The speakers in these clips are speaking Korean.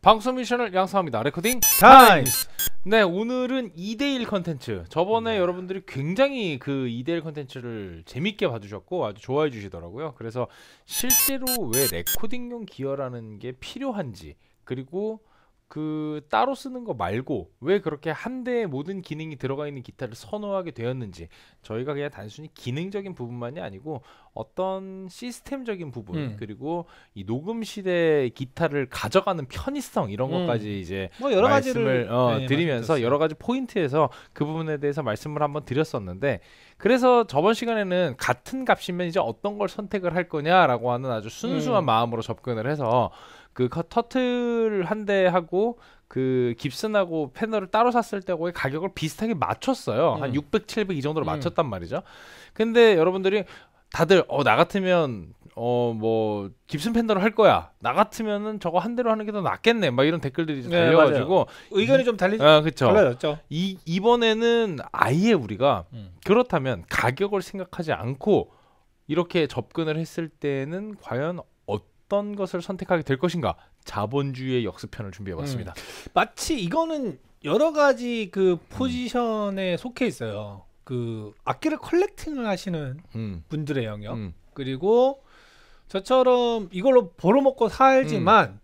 방송 미션을 양성합니다. 레코딩 타임! 네, 오늘은 2대1 컨텐츠. 저번에 여러분들이 굉장히 그 2대1 컨텐츠를 재밌게 봐주셨고 아주 좋아해 주시더라고요. 그래서 실제로 왜 레코딩용 기어라는 게 필요한지, 그리고 그 따로 쓰는 거 말고 왜 그렇게 한 대에 모든 기능이 들어가 있는 기타를 선호하게 되었는지, 저희가 그냥 단순히 기능적인 부분만이 아니고 어떤 시스템적인 부분, 그리고 이 녹음 시대 기타를 가져가는 편의성, 이런 것까지 이제 뭐 여러 말씀을 가지를 드리면서 여러 가지 포인트에서 그 부분에 대해서 말씀을 한번 드렸었는데, 그래서 저번 시간에는 같은 값이면 이제 어떤 걸 선택을 할 거냐라고 하는 아주 순수한 마음으로 접근을 해서 그 터틀 한 대하고 그 깁슨하고 패널을 따로 샀을 때하고의 가격을 비슷하게 맞췄어요. 한 600, 700 이 정도로 맞췄단 말이죠. 근데 여러분들이 다들 나 같으면 뭐 깁슨 팬더를 할 거야, 나 같으면은 저거 한 대로 하는 게 더 낫겠네, 막 이런 댓글들이 좀 달려가지고 의견이 좀 그쵸. 달라졌죠. 이번에는 아예 우리가 그렇다면 가격을 생각하지 않고 이렇게 접근을 했을 때는 과연 어떤 것을 선택하게 될 것인가, 자본주의의 역습편을 준비해봤습니다. 마치 이거는 여러 가지 그 포지션에 속해 있어요. 그 악기를 컬렉팅을 하시는 분들의 영역, 그리고 저처럼 이걸로 벌어먹고 살지만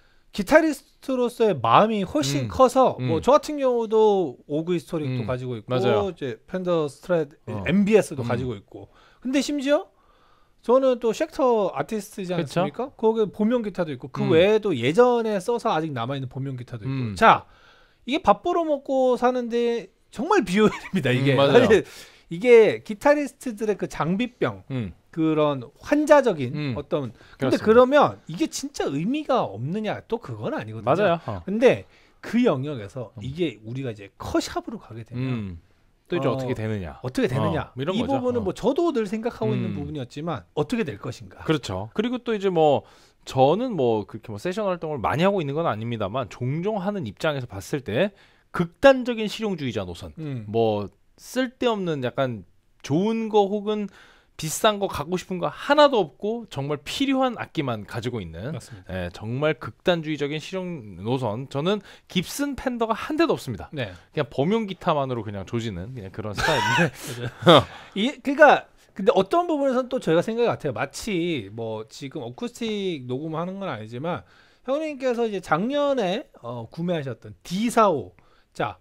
기타리스트로서의 마음이 훨씬 커서 뭐 저 같은 경우도 오그 히스토릭도 가지고 있고, 맞아요. 이제 펜더 스트랫 MBS도 가지고 있고, 근데 심지어 저는 또 쉑터 아티스트지 않습니까? 거기 본명 기타도 있고, 그 외에도 예전에 써서 아직 남아있는 본명 기타도 있고. 자, 이게 밥 벌어먹고 사는데 정말 비효율입니다, 이게. 사실 이게 기타리스트들의 그 장비병, 그런 환자적인 어떤, 근데 그렇습니다. 그러면 이게 진짜 의미가 없느냐, 또 그건 아니거든요. 맞아요. 근데 그 영역에서 이게 우리가 이제 컷샵으로 가게 되면 또 이제 어떻게 되느냐, 이런 이 거죠. 부분은 뭐 저도 늘 생각하고 있는 부분이었지만 어떻게 될 것인가. 그렇죠. 그리고 또 이제 뭐 저는 뭐 그렇게 뭐 세션 활동을 많이 하고 있는 건 아닙니다만, 종종 하는 입장에서 봤을 때 극단적인 실용주의자 노선, 뭐 쓸데없는 약간 좋은 거 혹은 비싼 거 갖고 싶은 거 하나도 없고 정말 필요한 악기만 가지고 있는, 정말 극단주의적인 실용 노선. 저는 깁슨 팬더가 한 대도 없습니다. 그냥 범용 기타만으로 그냥 조지는 그냥 그런 스타일인데 그러니까 근데 어떤 부분에서는 또 저희가 생각이 같아요. 마치 뭐 지금 어쿠스틱 녹음하는 건 아니지만 형님께서 이제 작년에 구매하셨던 D45, 자,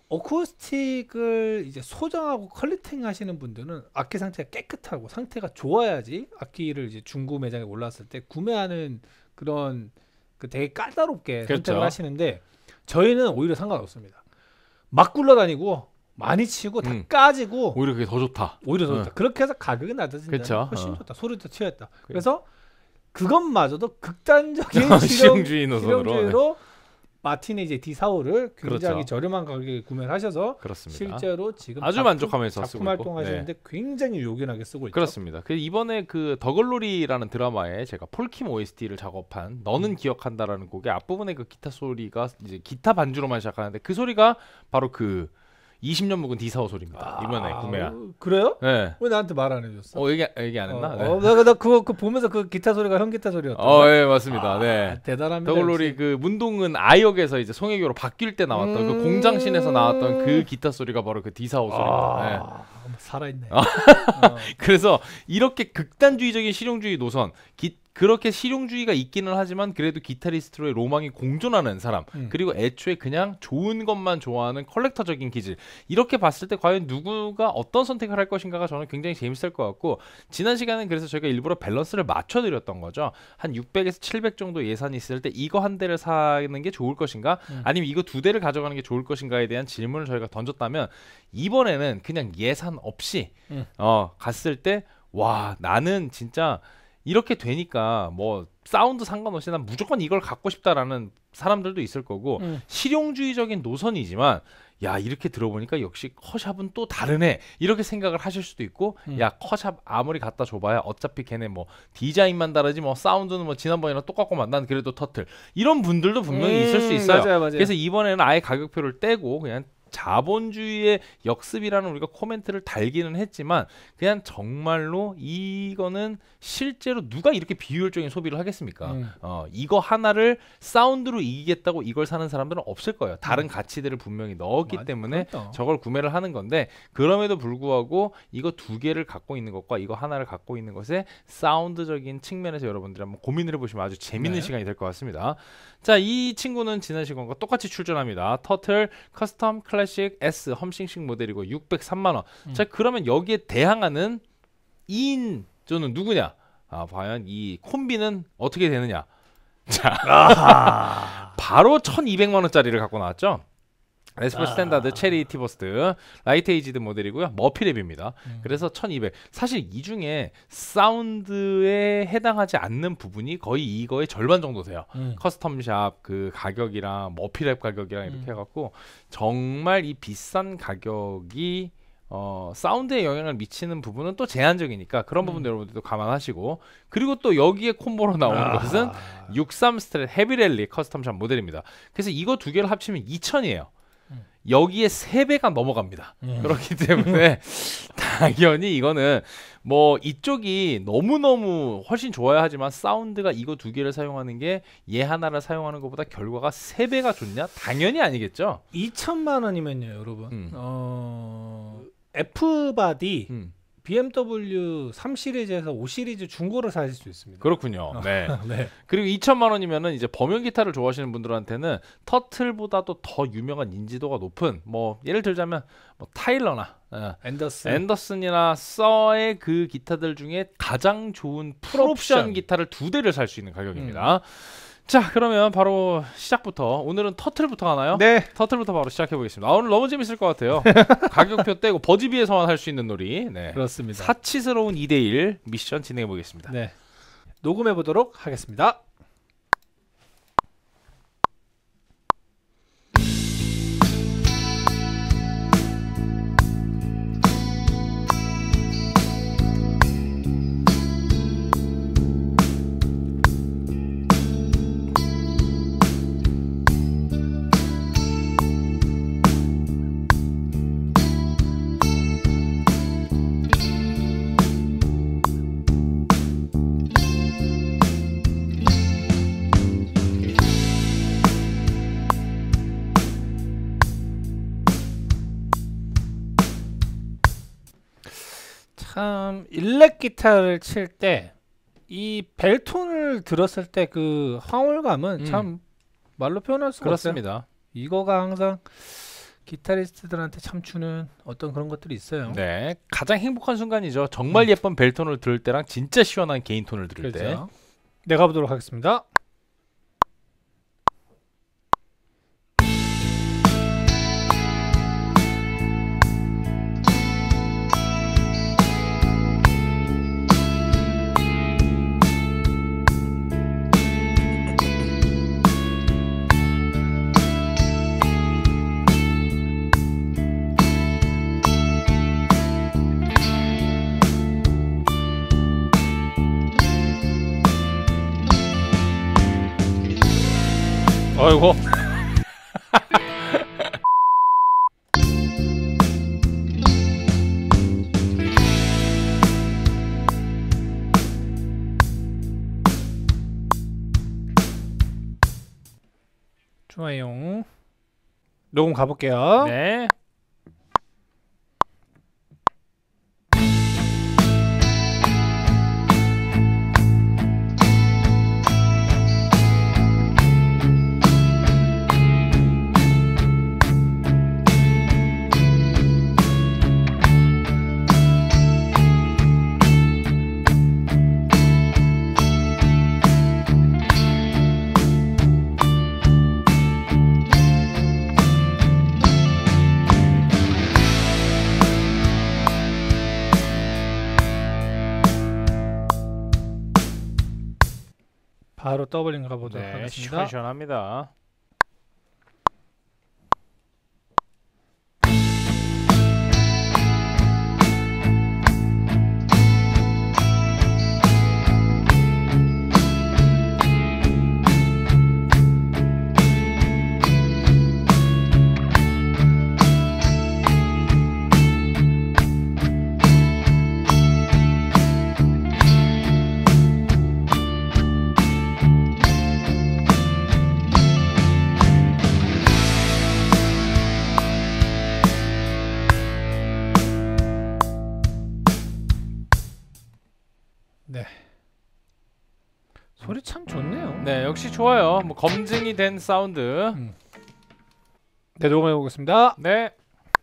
어쿠스틱을 이제 소장하고 컬렉팅 하시는 분들은 악기 상태가 깨끗하고 상태가 좋아야지 악기를 이제 중고 매장에 올랐을 때 구매하는 그런 그 되게 까다롭게 선택을 하시는데, 저희는 오히려 상관없습니다. 막 굴러다니고 많이 치고 다 까지고 오히려 그게 더 좋다. 오히려 더 좋다. 그렇게 해서 가격이 낮아진다. 훨씬 좋다. 소리도 튀어있다. 그래서 그것마저도 극단적인 실용주의 노선으로 마틴의 이제 D45를 굉장히 저렴한 가격에 구매를 하셔서 실제로 지금 아주 만족하면서 작품 활동하시는데 굉장히 요긴하게 쓰고 있죠. 그렇습니다. 이번에 그 더글로리라는 드라마에 제가 폴킴 OST를 작업한 너는 기억한다라는 곡의 앞부분에 그 기타 소리가 이제 기타 반주로만 시작하는데, 그 소리가 바로 그 20년 묵은 D45 소리입니다. 이번에 구매한. 그래요? 네. 왜 나한테 말 안 해줬어? 얘기 안 했나? 나 그거 보면서 그 기타 소리가 형 기타 소리였다. 예, 맞습니다. 네. 대단합니다. 더글로리 그 문동은 아역에서 이제 송혜교로 바뀔 때 나왔던 그 공장신에서 나왔던 그 기타 소리가 바로 그 D45 소리입니다. 살아있네. 그래서 이렇게 극단주의적인 실용주의 노선, 그렇게 실용주의가 있기는 하지만 그래도 기타리스트로의 로망이 공존하는 사람, 그리고 애초에 그냥 좋은 것만 좋아하는 컬렉터적인 기질, 이렇게 봤을 때 과연 누구가 어떤 선택을 할 것인가가 저는 굉장히 재밌을 것 같고, 지난 시간엔 그래서 저희가 일부러 밸런스를 맞춰드렸던 거죠. 한 600에서 700 정도 예산이 있을 때 이거 한 대를 사는 게 좋을 것인가, 아니면 이거 두 대를 가져가는 게 좋을 것인가에 대한 질문을 저희가 던졌다면, 이번에는 그냥 예산 없이 갔을 때 와, 나는 진짜 이렇게 되니까 뭐 사운드 상관없이 난 무조건 이걸 갖고 싶다라는 사람들도 있을 거고, 실용주의적인 노선이지만 야, 이렇게 들어보니까 역시 컷샵은 또 다르네, 이렇게 생각을 하실 수도 있고, 야, 컷샵 아무리 갖다 줘봐야 어차피 걔네 뭐 디자인만 다르지 뭐 사운드는 뭐 지난번이랑 똑같고만, 난 그래도 터틀, 이런 분들도 분명히 있을 수 있어요. 맞아요. 그래서 이번에는 아예 가격표를 떼고 그냥 자본주의의 역습이라는 우리가 코멘트를 달기는 했지만 그냥 정말로 이거는 실제로 누가 이렇게 비효율적인 소비를 하겠습니까? 이거 하나를 사운드로 이기겠다고 이걸 사는 사람들은 없을 거예요. 다른 가치들을 분명히 넣었기 때문에 그렇다. 저걸 구매를 하는 건데 그럼에도 불구하고 이거 두 개를 갖고 있는 것과 이거 하나를 갖고 있는 것의 사운드적인 측면에서 여러분들이 한번 고민을 해보시면 아주 재밌는 시간이 될 것 같습니다. 자, 이 친구는 지난 시간과 똑같이 출전합니다. 터틀 커스텀 클래식 S 험싱싱 모델이고 603만 원. 자, 그러면 여기에 대항하는 2인조는 누구냐? 과연 이 콤비는 어떻게 되느냐? 자, 바로 1200만 원짜리를 갖고 나왔죠. 레스포 스탠다드 체리 티버스트 라이트 에이지드 모델이고요. 머피랩입니다. 그래서 1200. 사실 이 중에 사운드에 해당하지 않는 부분이 거의 이거의 절반 정도 돼요. 커스텀샵 그 가격이랑 머피랩 가격이랑 이렇게 해갖고 정말 이 비싼 가격이 사운드에 영향을 미치는 부분은 또 제한적이니까 그런 부분도 여러분들도 감안하시고, 그리고 또 여기에 콤보로 나오는 것은 63 스트랩 헤비랠리 커스텀샵 모델입니다. 그래서 이거 두 개를 합치면 2000이에요. 여기에 3배가 넘어갑니다. 그렇기 때문에 당연히 이거는 뭐 이쪽이 너무너무 훨씬 좋아야 하지만 사운드가 이거 두 개를 사용하는 게 얘 하나를 사용하는 것보다 결과가 3배가 좋냐? 당연히 아니겠죠. 2천만 원이면요 여러분, F바디 BMW 3 시리즈에서 5 시리즈 중고를 사실 수 있습니다. 그렇군요. 네. 네. 그리고 2천만 원이면은 이제 범용 기타를 좋아하시는 분들한테는 터틀보다도 더 유명한 인지도가 높은 뭐 예를 들자면 뭐 타일러나 앤더슨이나 서의 그 기타들 중에 가장 좋은 풀옵션 기타를 2대를 살 수 있는 가격입니다. 자, 그러면 바로 시작부터 오늘은 터틀부터 하나요? 네. 터틀부터 바로 시작해 보겠습니다. 오늘 너무 재밌을 것 같아요. 가격표 떼고 버즈비에서만 할 수 있는 놀이. 네. 그렇습니다. 사치스러운 2대1 미션 진행해 보겠습니다. 네. 녹음해 보도록 하겠습니다. 참 일렉 기타를 칠 때 이 벨톤을 들었을 때 그 황홀감은 참 말로 표현할 수가 그렇습니다. 없어요. 이거가 항상 기타리스트들한테 참 주는 어떤 그런 것들이 있어요. 네, 가장 행복한 순간이죠. 정말 예쁜 벨톤을 들을 때랑 진짜 시원한 개인 톤을 들을 때. 네, 가보도록 하겠습니다. 아이고. 좋아요. 녹음 가볼게요. 네. 바로 더블링 가보도록 네, 하겠습니다. 시원합니다. 소리 참 좋네요. 네, 역시 좋아요. 뭐 검증이 된 사운드. 네, 녹음해 보겠습니다. 네.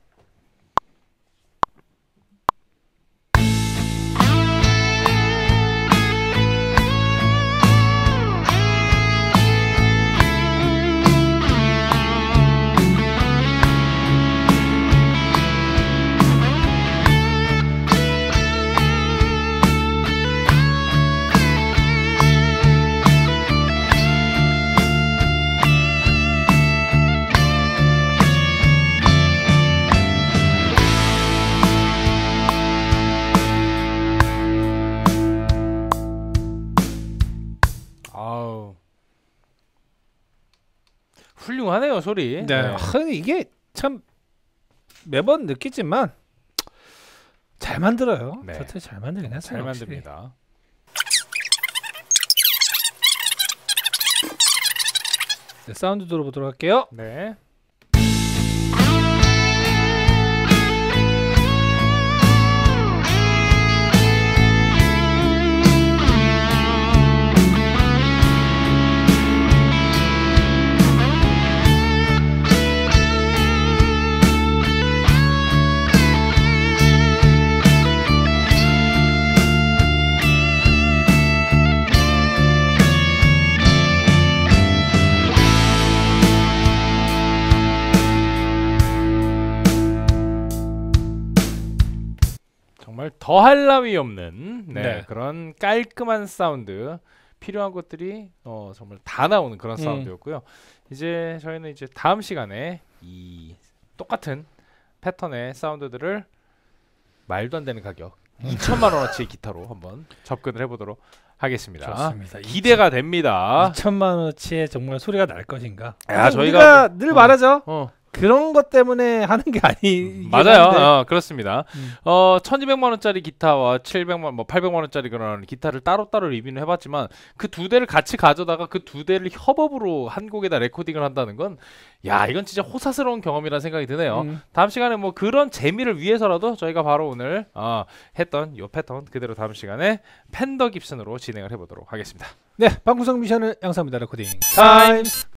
아우. 훌륭하네요, 소리. 네. 아, 근데 이게 참 매번 느끼지만 잘 만들어요. 네. 저트 잘 만들긴 했어요. 잘 확실히. 만듭니다. 네, 사운드 들어보도록 할게요. 네. 정말 더할 나위 없는 네. 그런 깔끔한 사운드, 필요한 것들이 정말 다 나오는 그런 사운드였고요. 이제 저희는 이제 다음 시간에 이 똑같은 패턴의 사운드들을 말도 안 되는 가격 2천만 원어치의 기타로 한번 접근을 해보도록 하겠습니다. 좋습니다. 기대가 됩니다. 2천만 원어치의 정말 소리가 날 것인가? 야, 저희가 늘 말하죠. 어. 그런 것 때문에 하는 게 아니. 맞아요. 그렇습니다. 1200만 원짜리 기타와 700만 뭐 800만 원짜리 그런 기타를 따로따로 리뷰를 해봤지만 그 두 대를 같이 가져다가 그 두 대를 협업으로 한 곡에다 레코딩을 한다는 건 야, 이건 진짜 호사스러운 경험이라는 생각이 드네요. 다음 시간에 뭐 그런 재미를 위해서라도 저희가 바로 오늘 했던 요 패턴 그대로 다음 시간에 팬더 깁슨으로 진행을 해보도록 하겠습니다. 네, 방구석 미션을 양산합니다. 레코딩 타임.